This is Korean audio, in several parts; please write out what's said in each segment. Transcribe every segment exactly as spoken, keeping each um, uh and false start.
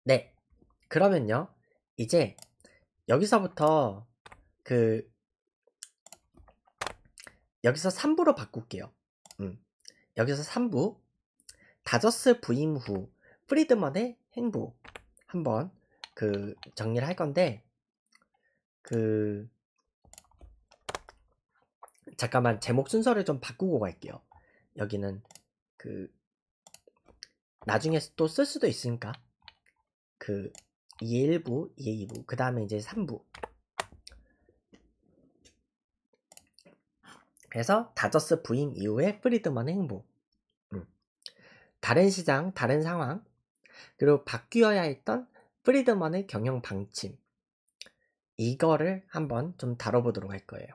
네. 그러면요. 이제 여기서부터 그 여기서 삼 부로 바꿀게요. 음. 여기서 삼 부 다저스 부임 후 프리드먼의 행보 한번 그 정리를 할 건데 그 잠깐만 제목 순서를 좀 바꾸고 갈게요. 여기는 그 나중에 또 쓸 수도 있으니까 그 이의 일 부, 이의 이 부, 그 다음에 이제 삼 부. 그래서 다저스 부임 이후에 프리드먼의 행보. 음. 다른 시장, 다른 상황, 그리고 바뀌어야 했던 프리드먼의 경영 방침. 이거를 한번 좀 다뤄보도록 할 거예요.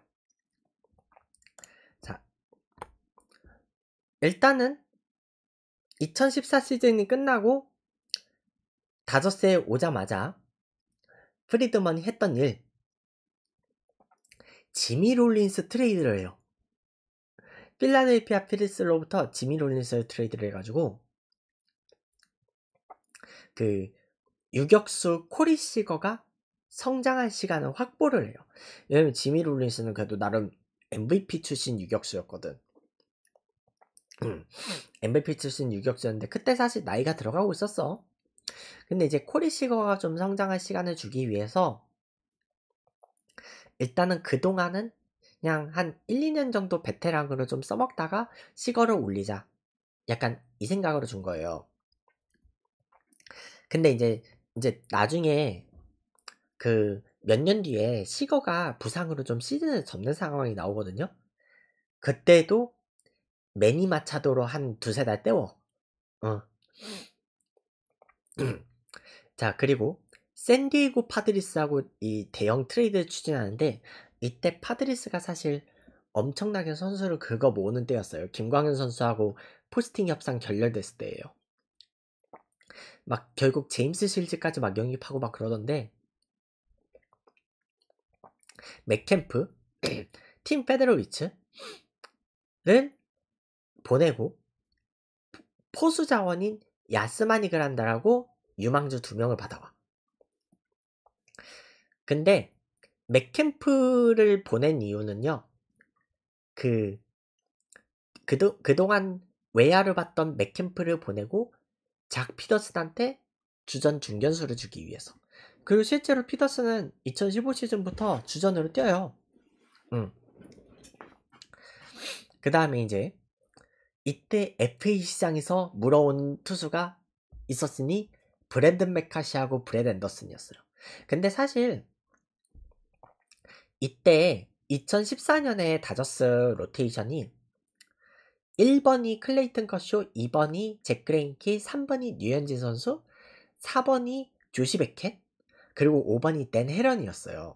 자, 일단은 이천십사 시즌이 끝나고 다저스에 오자마자 프리드먼이 했던 일, 지미 롤린스 트레이드를 해요. 필라델피아 피리스로부터 지미 롤린스를 트레이드를 해가지고 그 유격수 코리 시거가 성장할 시간을 확보를 해요. 왜냐면 지미 롤린스는 그래도 나름 엠브이피 출신 유격수였거든. 엠브이피 출신 유격수였는데 그때 사실 나이가 들어가고 있었어. 근데 이제 코리 시거가 좀 성장할 시간을 주기 위해서 일단은 그동안은 그냥 한 일, 이 년 정도 베테랑으로 좀 써먹다가 시거를 올리자. 약간 이 생각으로 준 거예요. 근데 이제 이제 나중에 그 몇 년 뒤에 시거가 부상으로 좀 시즌을 접는 상황이 나오거든요. 그때도 매니 마차도로 한 두세 달 때워. 어. 자, 그리고 샌디에고 파드리스하고 이 대형 트레이드를 추진하는데 이때 파드리스가 사실 엄청나게 선수를 긁어 모으는 때였어요. 김광현 선수하고 포스팅 협상 결렬됐을 때예요. 막 결국 제임스 실즈까지 막 영입하고 막 그러던데 맥캠프, 팀 페데로비츠를 보내고 포수 자원인 야스마니 그란다라고 유망주 두 명을 받아와. 근데 맥캠프를 보낸 이유는요. 그 그도, 그동안 외야를 봤던 맥캠프를 보내고 작 피더슨한테 주전 중견수를 주기 위해서. 그리고 실제로 피더슨은 이천십오 시즌부터 주전으로 뛰어요. 응. 그 다음에 이제 이때 에프에이 시장에서 물어온 투수가 있었으니 브랜든 맥카시하고 브렛 앤더슨이었어요. 근데 사실 이때 이천십사 년에 다저스 로테이션이 일 번이 클레이튼 커쇼, 이 번이 잭 그레인키, 삼 번이 류현진 선수, 사 번이 조시 베켓, 그리고 오 번이 댄 헤런이었어요.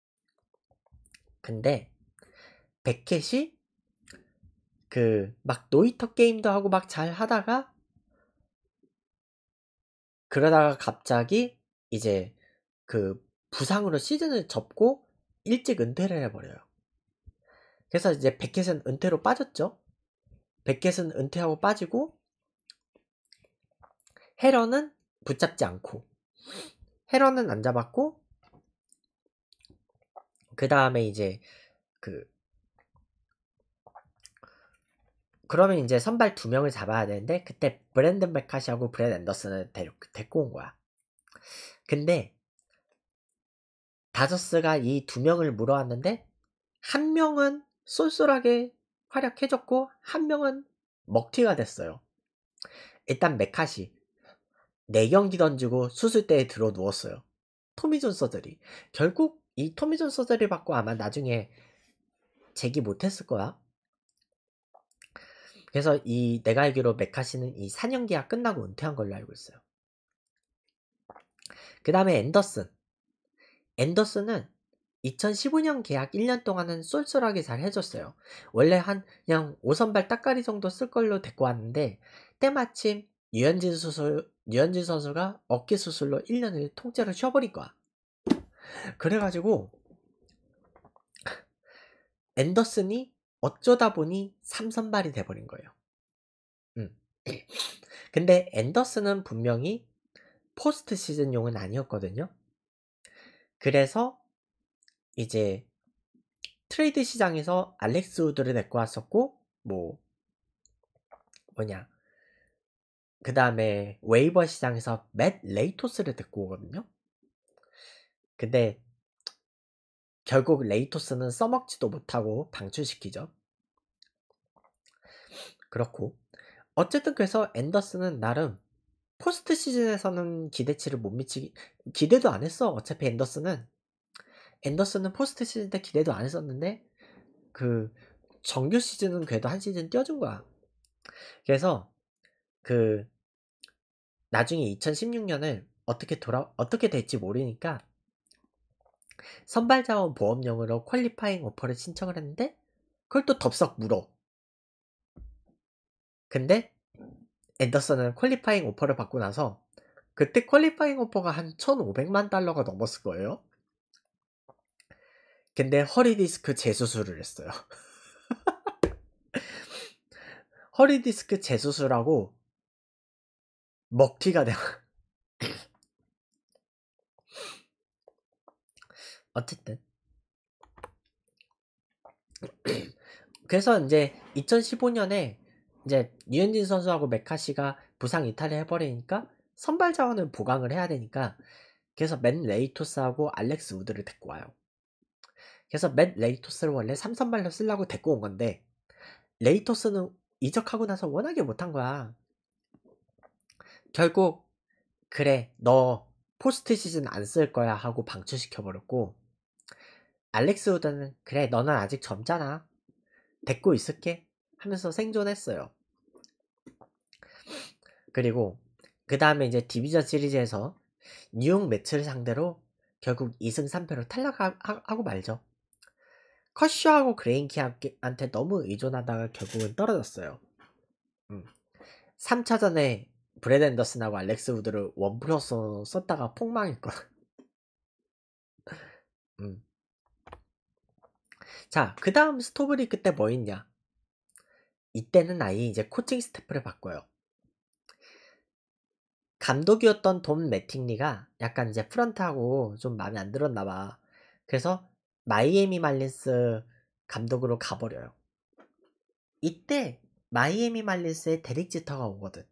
근데 베켓이 그 막 노이터 게임도 하고 막 잘 하다가 그러다가 갑자기 이제 그 부상으로 시즌을 접고 일찍 은퇴를 해버려요. 그래서 이제 베켓은 은퇴로 빠졌죠. 베켓은 은퇴하고 빠지고 헤런은 붙잡지 않고 헤런은 안 잡았고 그 다음에 이제 그 그러면 이제 선발 두 명을 잡아야 되는데 그때 브랜든 맥카시하고 브렛 앤더슨을 데려, 데리고 온 거야. 근데 다저스가 이 두 명을 물어왔는데 한 명은 쏠쏠하게 활약해줬고 한 명은 먹튀가 됐어요. 일단 맥카시 네 경기 던지고 수술대에 들어 누웠어요. 토미존 서저리. 결국 이 토미존 서저리 받고 아마 나중에 재기 못했을 거야. 그래서 이 내가 알기로 맥카시는 이 사 년 계약 끝나고 은퇴한 걸로 알고 있어요. 그 다음에 앤더슨. 앤더슨은 이천십오 년 계약 일 년 동안은 쏠쏠하게 잘 해줬어요. 원래 한 그냥 오 선발 따까리 정도 쓸 걸로 데리고 왔는데 때마침 류현진 수술, 류현진 선수가 어깨 수술로 일 년을 통째로 쉬어버린 거야. 그래가지고 앤더슨이 어쩌다 보니 삼 선발이 돼버린 거예요. 음. 근데 앤더슨은 분명히 포스트 시즌용은 아니었거든요. 그래서 이제 트레이드 시장에서 알렉스 우드를 데리고 왔었고, 뭐 뭐냐 그 다음에 웨이버 시장에서 맷 레이토스를 데리고 오거든요. 근데 결국 레이토스는 써먹지도 못하고 방출시키죠. 그렇고 어쨌든 그래서 앤더슨은 나름 포스트 시즌에서는 기대치를 못 미치기 기대도 안 했어. 어차피 앤더슨은 앤더슨은 포스트 시즌 때 기대도 안 했었는데 그 정규 시즌은 그래도 한 시즌 뛰어준 거야. 그래서 그 나중에 이천십육 년을 어떻게 돌아 어떻게 될지 모르니까 선발 자원 보험용으로 퀄리파잉 오퍼를 신청을 했는데 그걸 또 덥석 물어. 근데 앤더슨은 퀄리파잉 오퍼를 받고 나서 그때 퀄리파잉 오퍼가 한 천오백만 달러가 넘었을 거예요. 근데 허리디스크 재수술을 했어요. 허리디스크 재수술하고 먹튀가 돼. 어쨌든 그래서 이제 이천십오 년에 이제 류현진 선수하고 메카시가 부상 이탈을 해버리니까 선발 자원을 보강을 해야 되니까 그래서 맨 레이토스하고 알렉스 우드를 데리고 와요. 그래서 맨 레이토스를 원래 삼선발로 쓰려고 데리고 온 건데 레이토스는 이적하고 나서 워낙에 못한 거야. 결국 그래 너 포스트 시즌 안 쓸 거야 하고 방출시켜버렸고 알렉스 우드는 그래 너는 아직 젊잖아 데리고 있을게 하면서 생존했어요. 그리고 그 다음에 이제 디비전 시리즈에서 뉴욕 매츠를 상대로 결국 이 승 삼 패로 탈락하고 말죠. 커쇼하고 그레인키한테 너무 의존하다가 결국은 떨어졌어요. 음. 삼 차전에 브래드 앤더슨하고 알렉스 우드를 원 플러스 썼다가 폭망했거든. 음. 자, 그 다음 스토브리그 때 뭐 있냐? 이때는 아예 이제 코칭 스태프를 바꿔요. 감독이었던 돈 매팅리가 약간 이제 프런트하고 좀 마음에 안 들었나봐. 그래서 마이애미 말린스 감독으로 가버려요. 이때 마이애미 말린스에 데릭 지터가 오거든.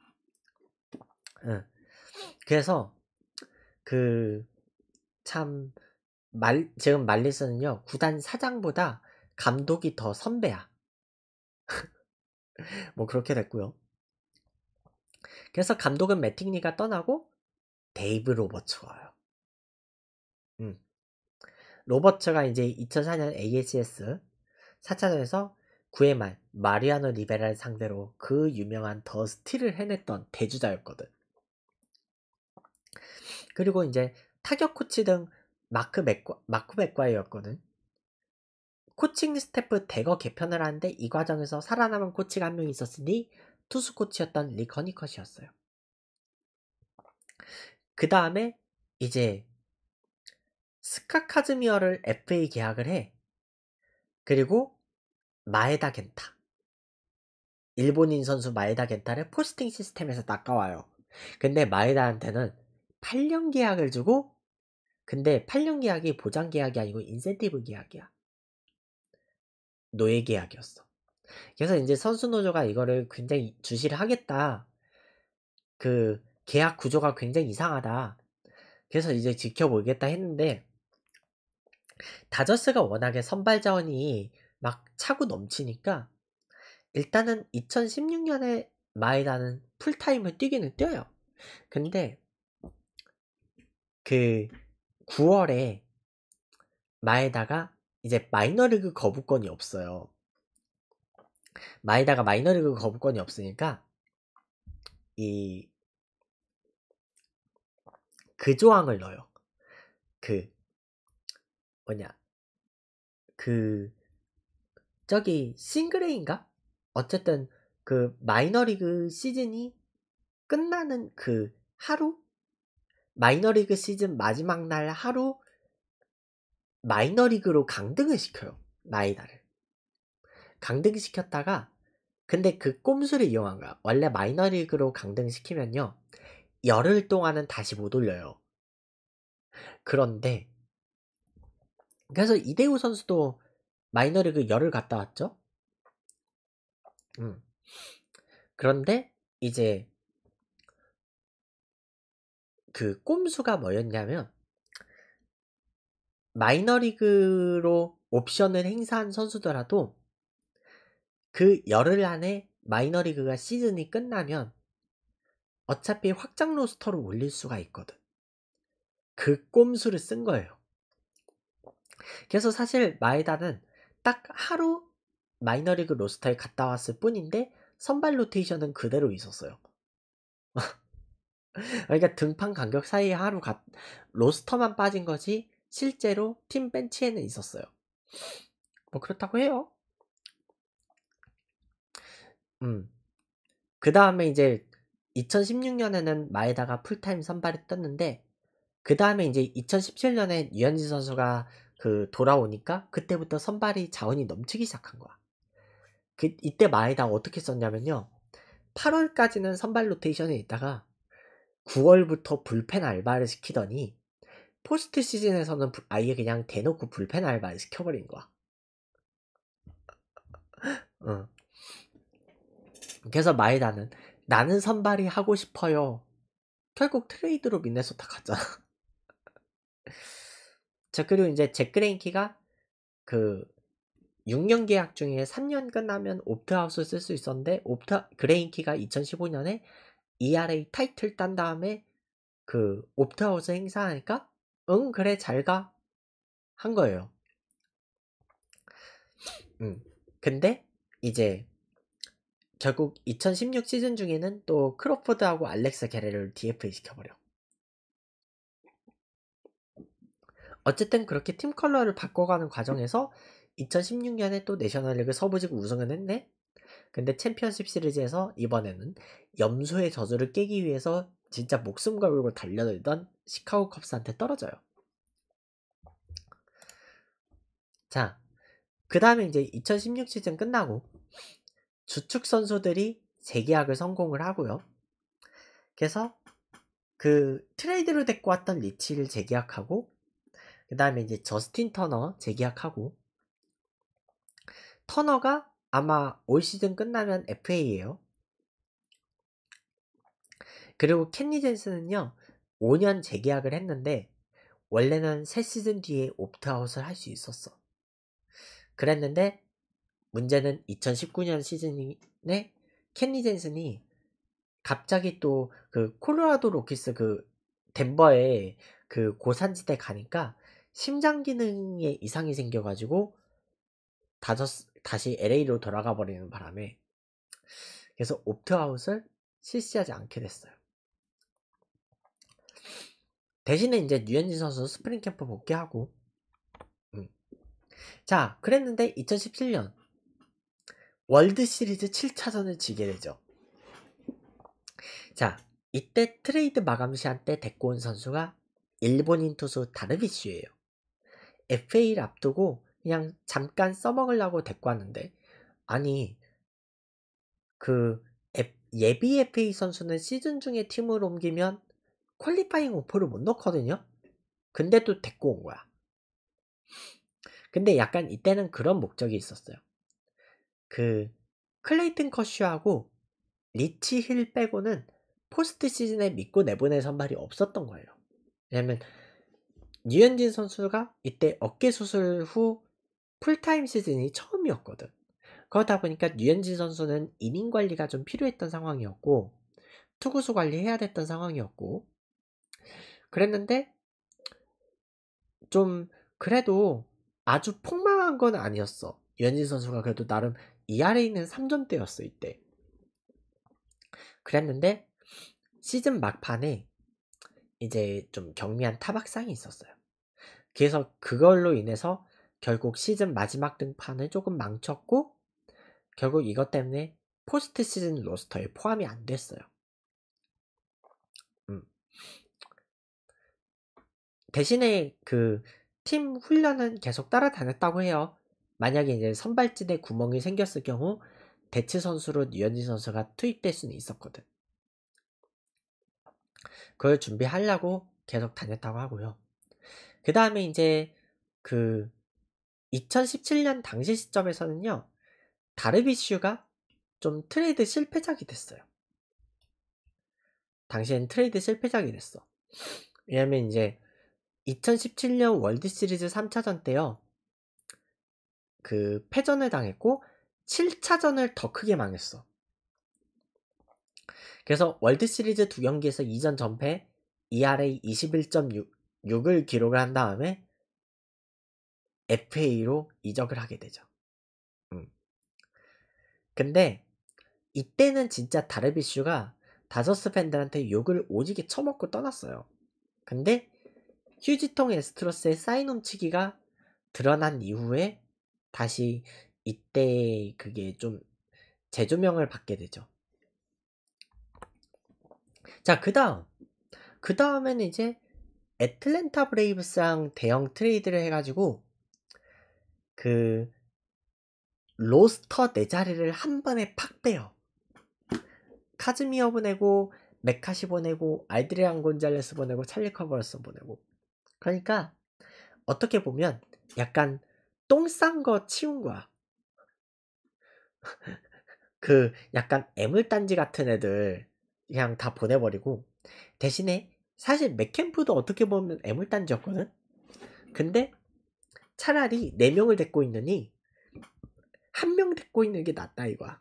응. 그래서 그 참 말 지금 말린스는요 구단 사장보다 감독이 더 선배야. 뭐 그렇게 됐고요. 그래서 감독은 매팅리가 떠나고 데이브 로버츠가 와요. 음. 로버츠가 이제 이천사 년 에이에스에스 사 차전에서 구 회 말 마리아노 리베라를 상대로 그 유명한 더 스틸을 해냈던 대주자였거든. 그리고 이제 타격 코치 등 마크 맥과, 마크 맥과이였거든. 코칭 스태프 대거 개편을 하는데 이 과정에서 살아남은 코치가 한 명 있었으니 투수 코치였던 릭 허니컷이었어요. 그 다음에 이제 스카 카즈미어를 에프에이 계약을 해. 그리고 마에다 겐타 일본인 선수 마에다 겐타를 포스팅 시스템에서 낚아와요. 근데 마에다한테는 팔 년 계약을 주고 근데 팔 년 계약이 보장 계약이 아니고 인센티브 계약이야. 노예 계약이었어. 그래서 이제 선수 노조가 이거를 굉장히 주시를 하겠다. 그 계약 구조가 굉장히 이상하다. 그래서 이제 지켜보겠다 했는데 다저스가 워낙에 선발 자원이 막 차고 넘치니까 일단은 이천십육 년에 마에다는 풀타임을 뛰기는 뛰어요. 근데 그 구월에 마에다가 이제 마이너리그 거부권이 없어요. 마에다가 마이너리그 거부권이 없으니까 이 그 조항을 넣어요. 그 뭐냐 그 저기 싱글레인가? 어쨌든 그 마이너리그 시즌이 끝나는 그 하루 마이너리그 시즌 마지막 날 하루 마이너리그로 강등을 시켜요. 마에다를 강등시켰다가 근데 그 꼼수를 이용한 거야. 원래 마이너리그로 강등시키면요 열흘 동안은 다시 못 올려요. 그런데 그래서 이대호 선수도 마이너리그 열흘 갔다 왔죠. 음. 그런데 이제 그 꼼수가 뭐였냐면 마이너리그로 옵션을 행사한 선수더라도 그 열흘 안에 마이너리그가 시즌이 끝나면 어차피 확장 로스터로 올릴 수가 있거든. 그 꼼수를 쓴 거예요. 그래서 사실 마에다는 딱 하루 마이너리그 로스터에 갔다 왔을 뿐인데 선발 로테이션은 그대로 있었어요. 그러니까 등판 간격 사이에 하루 가, 로스터만 빠진 거지 실제로 팀 벤치에는 있었어요. 뭐 그렇다고 해요. 음. 그 다음에 이제 이천십육 년에는 마에다가 풀타임 선발을 떴는데 그 다음에 이제 이천십칠 년에 류현진 선수가 그 돌아오니까 그때부터 선발이 자원이 넘치기 시작한 거야. 그 이때 마에다 어떻게 썼냐면요. 팔월까지는 선발 로테이션에 있다가 구월부터 불펜 알바를 시키더니 포스트 시즌에서는 아예 그냥 대놓고 불펜 알바를 시켜버린 거야. 어. 그래서 마에다는 나는 선발이 하고 싶어요. 결국 트레이드로 미네소타 갔잖아. 자, 그리고 이제 잭 그레인키가 그 육 년 계약 중에 삼 년 끝나면 옵트아웃을 쓸 수 있었는데 옵트 그레인키가 이천십오 년에 이알에이 타이틀 딴 다음에 그 옵트아웃을 행사하니까 응 그래 잘가 한 거예요. 음. 근데 이제 결국 이천십육 시즌 중에는 또 크로포드하고 알렉스 게레를 디에프에이 시켜버려. 어쨌든 그렇게 팀 컬러를 바꿔가는 과정에서 이천십육 년에 또 내셔널리그 서부지구 우승은 했네. 근데 챔피언십 시리즈에서 이번에는 염소의 저주를 깨기 위해서 진짜 목숨 걸고 달려들던 시카고 컵스한테 떨어져요. 자, 그 다음에 이제 이천십육 시즌 끝나고 주축 선수들이 재계약을 성공을 하고요. 그래서 그 트레이드로 데리고 왔던 리치를 재계약하고 그 다음에 이제 저스틴 터너 재계약하고 터너가 아마 올 시즌 끝나면 에프에이예요. 그리고 켄리 젠슨은요 오 년 재계약을 했는데 원래는 세 시즌 뒤에 옵트아웃을 할 수 있었어. 그랬는데 문제는 이천십구 년 시즌에 켄리 젠슨이 갑자기 또 그 콜로라도 로키스 그 덴버에 그 고산지대 가니까 심장 기능에 이상이 생겨가지고 다저스, 다시 엘에이로 돌아가 버리는 바람에 그래서 옵트아웃을 실시하지 않게 됐어요. 대신에 이제 류현진 선수 스프링 캠프 복귀하고 음. 자 그랬는데 이천십칠 년 월드 시리즈 칠 차전을 지게 되죠. 자 이때 트레이드 마감 시한 때 데리고 온 선수가 일본인 투수 다르비슈예요. 에프에이를 앞두고 그냥 잠깐 써먹으려고 데리고 왔는데 아니 그 예비 에프에이 선수는 시즌 중에 팀을 옮기면 퀄리파잉 오퍼를 못 넣거든요. 근데 또 데리고 온 거야. 근데 약간 이때는 그런 목적이 있었어요. 그 클레이튼 커쇼하고 리치 힐 빼고는 포스트 시즌에 믿고 내보낼 선발이 없었던 거예요. 왜냐면 류현진 선수가 이때 어깨 수술 후 풀타임 시즌이 처음이었거든. 그러다 보니까 류현진 선수는 이닝 관리가 좀 필요했던 상황이었고 투구수 관리해야 됐던 상황이었고 그랬는데 좀 그래도 아주 폭망한 건 아니었어. 류현진 선수가 그래도 나름 이알에이는 삼 점대였어 이때. 그랬는데 시즌 막판에 이제 좀 경미한 타박상이 있었어요. 그래서 그걸로 인해서 결국 시즌 마지막 등판을 조금 망쳤고 결국 이것 때문에 포스트 시즌 로스터에 포함이 안 됐어요. 음. 대신에 그 팀 훈련은 계속 따라다녔다고 해요. 만약에 이제 선발진에 구멍이 생겼을 경우 대체 선수로 류현진 선수가 투입될 수는 있었거든. 그걸 준비하려고 계속 다녔다고 하고요. 그 다음에 이제 그 이천십칠 년 당시 시점에서는요, 다르비슈가 좀 트레이드 실패작이 됐어요. 당시엔 트레이드 실패작이 됐어. 왜냐면 이제 이천십칠 년 월드시리즈 삼 차전 때요, 그 패전을 당했고 칠 차전을 더 크게 망했어. 그래서 월드시리즈 두 경기에서 이 전 전패, 이알에이 이십일 점 육을 기록을 한 다음에 에프에이로 이적을 하게 되죠. 음. 근데 이때는 진짜 다르비슈가 다저스 팬들한테 욕을 오지게 처먹고 떠났어요. 근데 휴지통 에스트로스의 사인 훔치기가 드러난 이후에 다시 이때 그게 좀 재조명을 받게 되죠. 자, 그 다음 그 다음에는 이제 애틀랜타 브레이브스랑 대형 트레이드를 해가지고 그 로스터 네 자리를 한 번에 팍 빼요. 카즈미어 보내고 메카시 보내고 알드리안 곤잘레스 보내고 찰리 커버스 보내고. 그러니까 어떻게 보면 약간 똥 싼 거 치운 거야. 그 약간 애물단지 같은 애들 그냥 다 보내버리고, 대신에 사실 맥캠프도 어떻게 보면 애물단지였거든. 근데 차라리 네 명을 데리고 있느니 한 명 데리고 있는 게 낫다 이거야.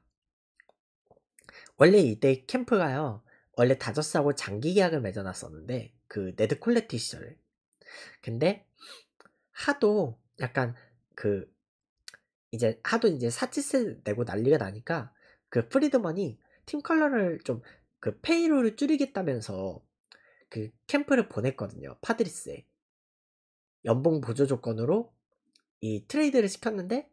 원래 이때 캠프가요, 원래 다저스하고 장기 계약을 맺어놨었는데 그 네드 콜레티 시절에. 근데 하도 약간 그 이제 하도 이제 사치세 내고 난리가 나니까 그 프리드먼이 팀 컬러를 좀 그 페이로를 줄이겠다면서 그 캠프를 보냈거든요. 파드리스에 연봉 보조 조건으로 이 트레이드를 시켰는데,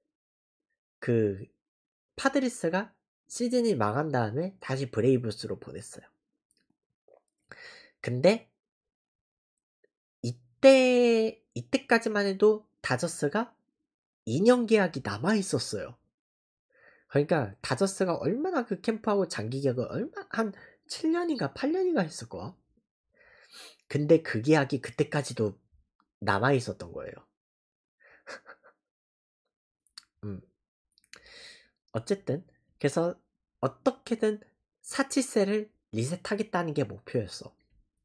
그 파드리스가 시즌이 망한 다음에 다시 브레이브스로 보냈어요. 근데 이때 이때까지만 해도 다저스가 이 년 계약이 남아 있었어요. 그러니까 다저스가 얼마나 그 캠프하고 장기 계약을 얼마 한 칠 년인가 팔 년인가 했을 거야. 근데 그 계약이 그때까지도 남아 있었던 거예요. 음. 어쨌든 그래서 어떻게든 사치세를 리셋하겠다는 게 목표였어.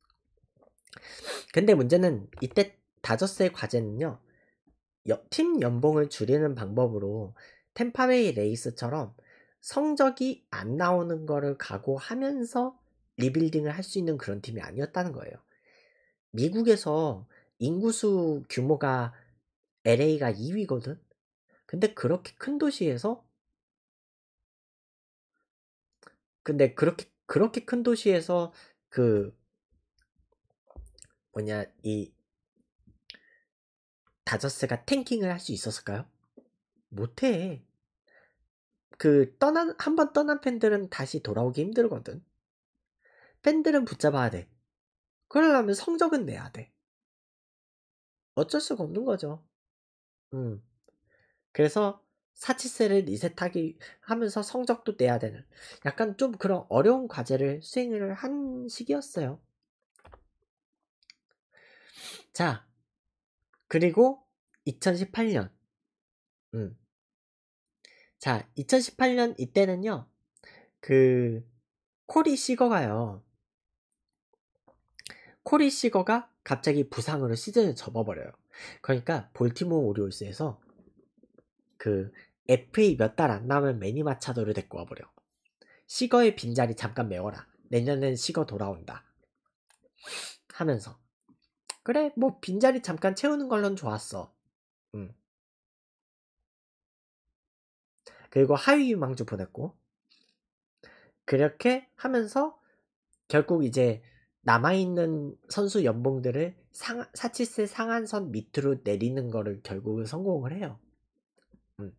근데 문제는 이때 다저스의 과제는요, 팀 연봉을 줄이는 방법으로 템파베이 레이스처럼 성적이 안 나오는 거를 각오하면서 리빌딩을 할 수 있는 그런 팀이 아니었다는 거예요. 미국에서 인구수 규모가 엘에이가 이 위거든. 근데 그렇게 큰 도시에서 근데 그렇게 그렇게 큰 도시에서 그 뭐냐 이 다저스가 탱킹을 할 수 있었을까요? 못해. 그 떠난 한 번 떠난 팬들은 다시 돌아오기 힘들거든. 팬들은 붙잡아야 돼. 그러려면 성적은 내야 돼. 어쩔 수가 없는 거죠. 음. 그래서 사치세를 리셋하기 하면서 성적도 내야 되는 약간 좀 그런 어려운 과제를 수행을 한 시기였어요. 자, 그리고 이천십팔 년. 음. 자, 이천십팔 년 이때는요, 그 코리 시거가요. 코리 시거가 갑자기 부상으로 시즌을 접어버려요. 그러니까 볼티모어 오리올스에서 그 에프에이 몇 달 안 남은 매니 마차도를 데리고 와버려. 시거의 빈자리 잠깐 메워라. 내년엔 시거 돌아온다. 하면서 그래 뭐 빈자리 잠깐 채우는 걸로는 좋았어. 음. 그리고 하위 유망주 보냈고, 그렇게 하면서 결국 이제 남아있는 선수 연봉들을 상, 사치세 상한선 밑으로 내리는 거를 결국은 성공을 해요. 음.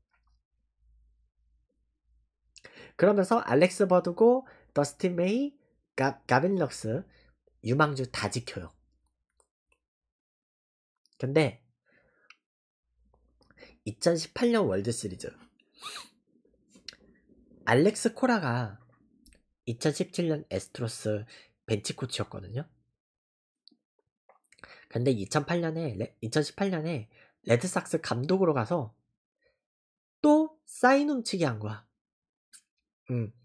그러면서 알렉스 버드고 더스틴 메이, 가, 가빈 럭스 유망주 다 지켜요. 근데 이천십팔 년 월드시리즈 알렉스 코라가 이천십칠 년 에스트로스 벤치 코치였거든요. 근데 이천팔 년에 이천십팔 년에 레드삭스 감독으로 가서 또 사인 훔치기 한 거야. 음.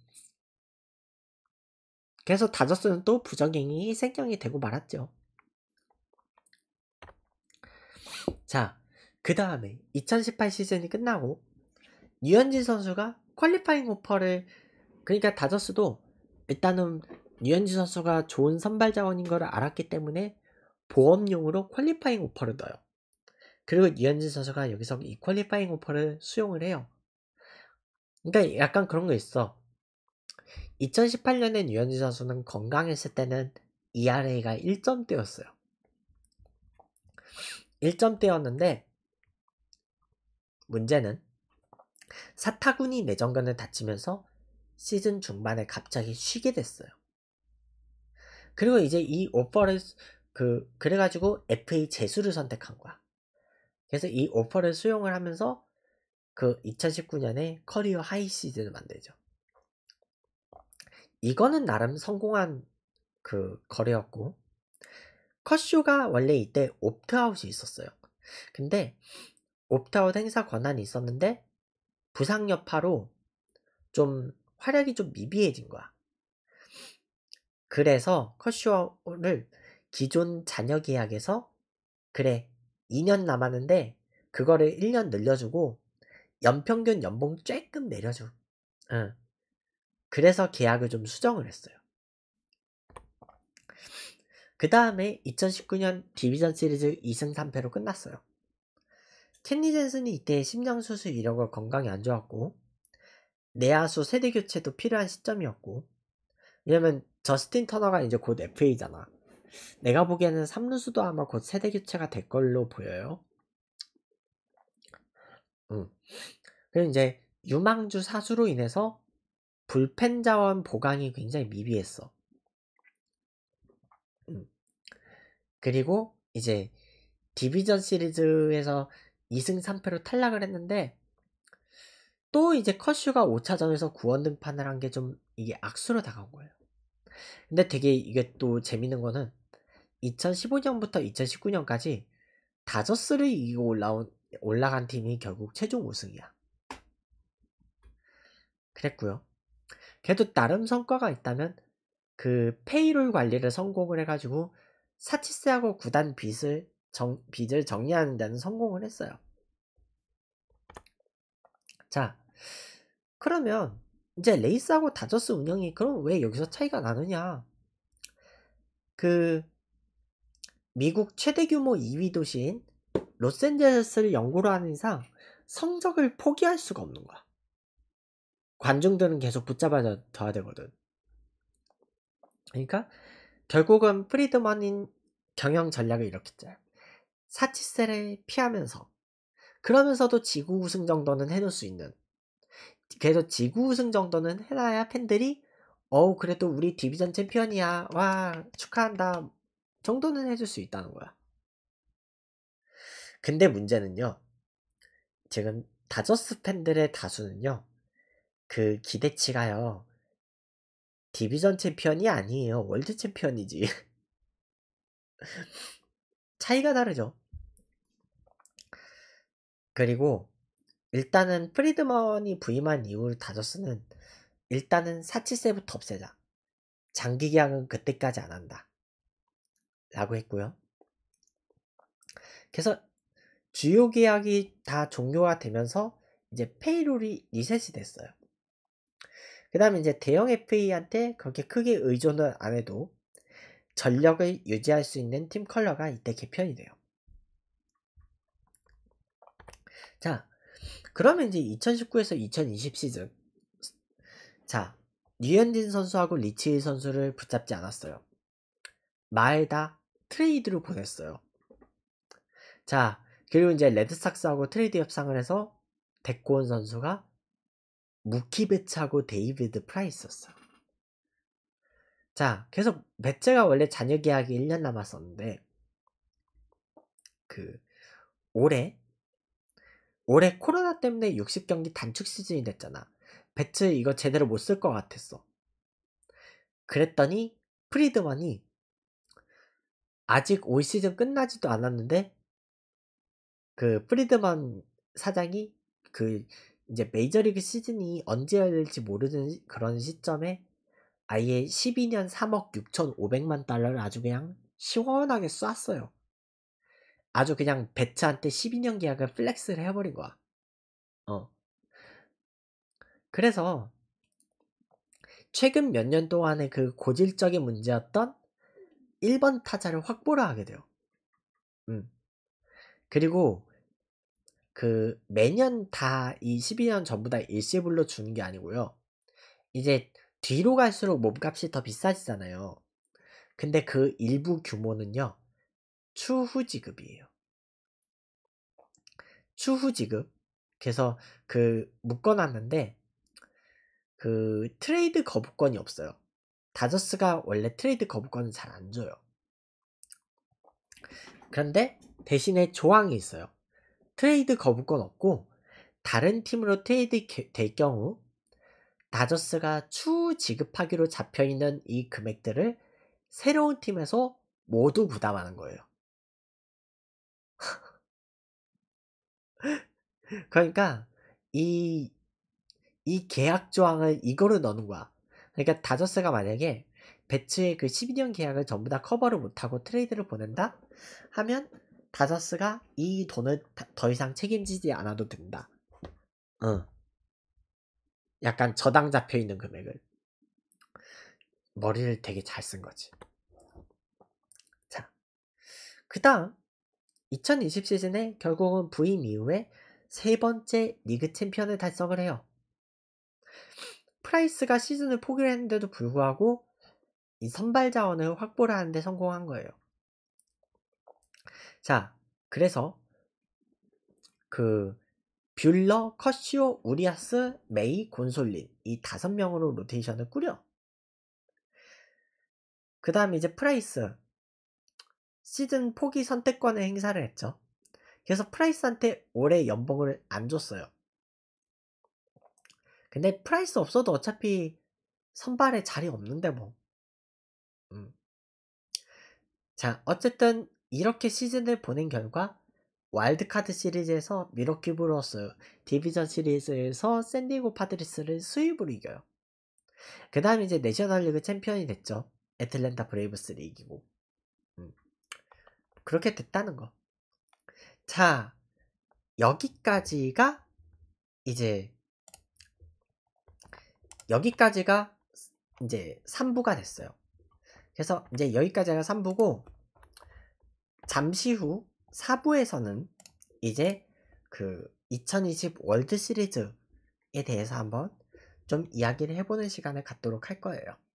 그래서 다저스는 또 부정행위 생경이 되고 말았죠. 자, 그 다음에 이천십팔 시즌이 끝나고 류현진 선수가 퀄리파잉 오퍼를, 그러니까 다저스도 일단은 류현진 선수가 좋은 선발 자원인 걸 알았기 때문에 보험용으로 퀄리파잉 오퍼를 넣어요. 그리고 류현진 선수가 여기서 이 퀄리파잉 오퍼를 수용을 해요. 그러니까 약간 그런 거 있어. 이천십팔 년에 류현진 선수는 건강했을 때는 이알에이가 일 점대였어요. 일 점대였는데 문제는 사타구니 내전근을 다치면서 시즌 중반에 갑자기 쉬게 됐어요. 그리고 이제 이 오퍼를 그 그래가지고 에프에이 재수를 선택한 거야. 그래서 이 오퍼를 수용을 하면서 그 이천십구 년에 커리어 하이 시즌을 만들죠. 이거는 나름 성공한 그 거래였고, 커쇼가 원래 이때 옵트아웃이 있었어요. 근데 옵트아웃 행사 권한이 있었는데 부상 여파로 좀 활약이 좀 미비해진 거야. 그래서 커쇼를 기존 잔여 계약에서 그래 이 년 남았는데 그거를 일 년 늘려주고 연평균 연봉 조금 내려줘. 응. 그래서 계약을 좀 수정을 했어요. 그 다음에 이천십구 년 디비전 시리즈 이 승 삼 패로 끝났어요. 켄리 젠슨이 이때 심장 수술 이력을 건강이 안 좋았고 내야수 세대 교체도 필요한 시점이었고, 왜냐면 저스틴 터너가 이제 곧 에프에이잖아. 내가 보기에는 삼 루수도 아마 곧 세대 교체가 될 걸로 보여요. 응. 그리고 이제 유망주 사수로 인해서 불펜 자원 보강이 굉장히 미비했어. 응. 그리고 이제 디비전 시리즈에서 이 승 삼 패로 탈락을 했는데 또 이제 커쇼가 오 차전에서 구원 등판을 한 게 좀 이게 악수로 다가온 거예요. 근데 되게 이게 또 재밌는 거는 이천십오 년부터 이천십구 년까지 다저스를 이기고 올라온 올라간 팀이 결국 최종 우승이야. 그랬고요. 그래도 나름 성과가 있다면 그 페이롤 관리를 성공을 해가지고 사치스하고 구단 빚을 정, 빚을 정리하는 데는 성공을 했어요. 자, 그러면 이제 레이스하고 다저스 운영이 그럼 왜 여기서 차이가 나느냐? 그 미국 최대 규모 이 위 도시인 로스앤젤레스를 연구로 하는 이상 성적을 포기할 수가 없는 거야. 관중들은 계속 붙잡아줘야 되거든. 그러니까 결국은 프리드먼인 경영 전략을 이렇게 짜요. 사치세를 피하면서, 그러면서도 지구 우승 정도는 해놓을 수 있는, 그래도 지구 우승 정도는 해놔야 팬들이 어우 그래도 우리 디비전 챔피언이야, 와 축하한다 정도는 해줄 수 있다는 거야. 근데 문제는요, 지금 다저스 팬들의 다수는요 그 기대치가요 디비전 챔피언이 아니에요, 월드 챔피언이지. 차이가 다르죠. 그리고 일단은 프리드먼이 부임한 이후 다저스는 일단은 사치세부터 없애자, 장기 계약은 그때까지 안 한다 라고 했고요. 그래서 주요 계약이 다 종료가 되면서 이제 페이롤이 리셋이 됐어요. 그 다음에 이제 대형 에프에이한테 그렇게 크게 의존을 안 해도 전력을 유지할 수 있는 팀 컬러가 이때 개편이 돼요. 자, 그러면 이제 이천십구에서 이천이십 시즌, 자 류현진 선수하고 리치 선수를 붙잡지 않았어요. 마에다 트레이드로 보냈어요. 자, 그리고 이제 레드삭스하고 트레이드 협상을 해서 데코온 선수가 무키 베츠하고 데이비드 프라이스였어요. 자, 그래서 베츠가 원래 잔여 계약이 일 년 남았었는데 그 올해 올해 코로나 때문에 육십 경기 단축 시즌이 됐잖아. 베츠 이거 제대로 못 쓸 것 같았어. 그랬더니 프리드먼이 아직 올 시즌 끝나지도 않았는데 그 프리드먼 사장이 그 이제 메이저리그 시즌이 언제 열릴지 모르는 그런 시점에 아예 십이 년 삼억 육천오백만 달러를 아주 그냥 시원하게 쐈어요. 아주 그냥 배츠한테 십이 년 계약을 플렉스를 해버린 거야. 어. 그래서 최근 몇 년 동안의 그 고질적인 문제였던 일 번 타자를 확보를 하게 돼요. 음. 그리고 그 매년 다 이 십이 년 전부 다 일시불로 주는 게 아니고요. 이제 뒤로 갈수록 몸값이 더 비싸지잖아요. 근데 그 일부 규모는요. 추후 지급이에요. 추후 지급. 그래서 그 묶어놨는데 그 트레이드 거부권이 없어요. 다저스가 원래 트레이드 거부권은 잘 안 줘요. 그런데 대신에 조항이 있어요. 트레이드 거부권 없고 다른 팀으로 트레이드 될 경우 다저스가 추후 지급하기로 잡혀있는 이 금액들을 새로운 팀에서 모두 부담하는 거예요. 그러니까 이, 이 계약 조항을 이거로 넣는 거야. 그러니까 다저스가 만약에 배츠의 그 십이 년 계약을 전부 다 커버를 못하고 트레이드를 보낸다? 하면 다저스가 이 돈을 더 이상 책임지지 않아도 된다. 응. 약간 저당 잡혀있는 금액을. 머리를 되게 잘 쓴 거지. 자, 그 다음 이천이십 시즌에 결국은 부임 이후에 세 번째 리그 챔피언을 달성을 해요. 프라이스가 시즌을 포기를 했는데도 불구하고 이 선발 자원을 확보를 하는데 성공한 거예요. 자, 그래서 그 뷰러, 커시오, 우리아스, 메이, 곤솔린 이 다섯 명으로 로테이션을 꾸려. 그 다음에 이제 프라이스 시즌 포기 선택권을 행사를 했죠. 그래서 프라이스한테 올해 연봉을 안 줬어요. 근데 프라이스 없어도 어차피 선발에 자리 없는데 뭐. 음. 자, 어쨌든 이렇게 시즌을 보낸 결과 와일드카드 시리즈에서 미러키 브루어스, 디비전 시리즈에서 샌디에고 파드리스를 수입으로 이겨요. 그 다음에 이제 내셔널리그 챔피언이 됐죠. 애틀랜타 브레이브스를 이기고. 음. 그렇게 됐다는 거. 자, 여기까지가 이제 여기까지가 이제 삼 부가 됐어요. 그래서 이제 여기까지가 삼 부고 잠시 후 사 부에서는 이제 그 이천이십 월드 시리즈에 대해서 한번 좀 이야기를 해보는 시간을 갖도록 할 거예요.